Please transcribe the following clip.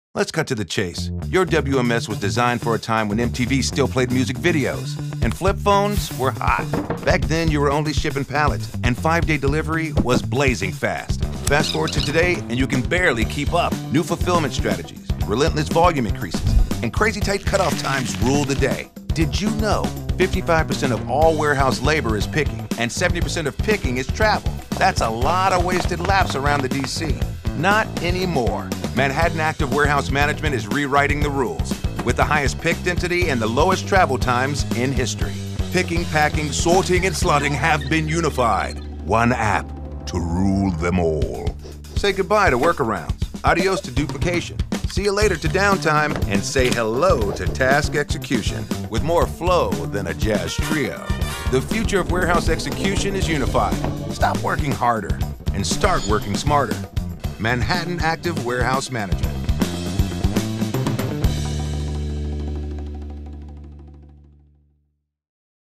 Let's cut to the chase. Your WMS was designed for a time when MTV still played music videos, and flip phones were hot. Back then, you were only shipping pallets, and 5-day delivery was blazing fast. Fast forward to today, and you can barely keep up. New fulfillment strategies, relentless volume increases, and crazy tight cutoff times rule the day. Did you know 55% of all warehouse labor is picking, and 70% of picking is travel? That's a lot of wasted laps around the DC. Not anymore. Manhattan Active Warehouse Management is rewriting the rules with the highest pick density and the lowest travel times in history. Picking, packing, sorting, and slotting have been unified. One app to rule them all. Say goodbye to workarounds, adios to duplication, see you later to downtime, and say hello to task execution with more flow than a jazz trio. The future of warehouse execution is unified. Stop working harder and start working smarter. Manhattan Active Warehouse Management.